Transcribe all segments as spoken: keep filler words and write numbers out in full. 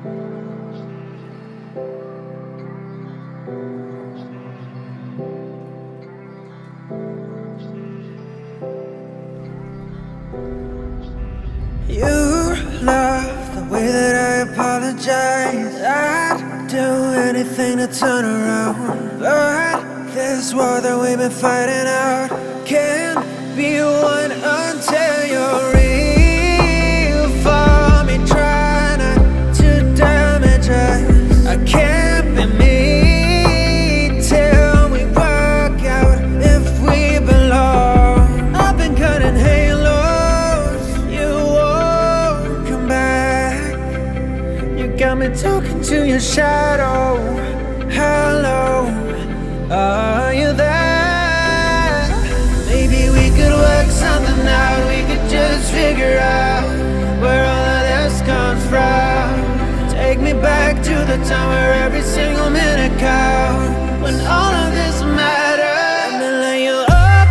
You love the way that I apologize. I'd do anything to turn around, but this war that we've been fighting out can't be won until you're real for me. Try not to damage us. I can't be me till we work out if we belong. I've been cutting halos, you won't come back. You got me talking to your shadow. Hello, are you there? Maybe we could work something out. We could just figure out where all of this comes from. Take me back to the time where every single minute counts, when all of this mattered. Let me lay you up.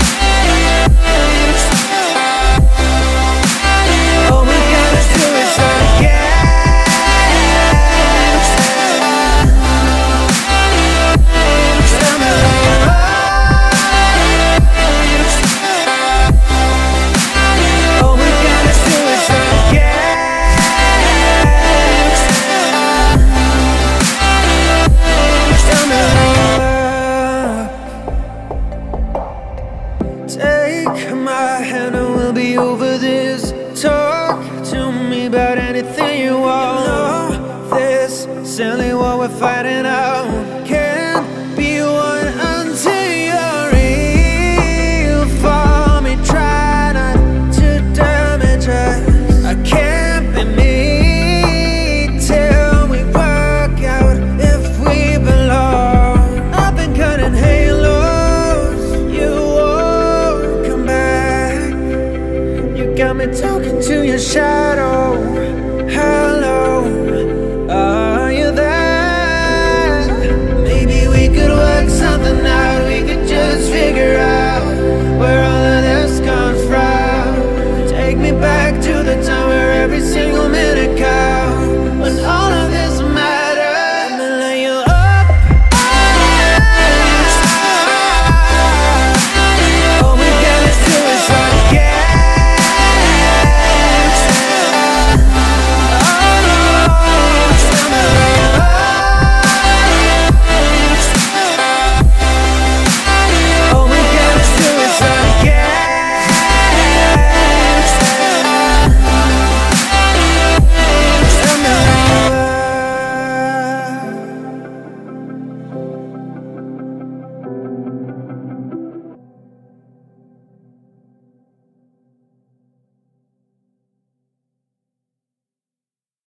All we gotta do is start again. Let me lay you up. All we gotta do is start again. Let me lay you up. Take my hand and we'll be over this. Talk to me about anything you want. You know this silly war we're fighting out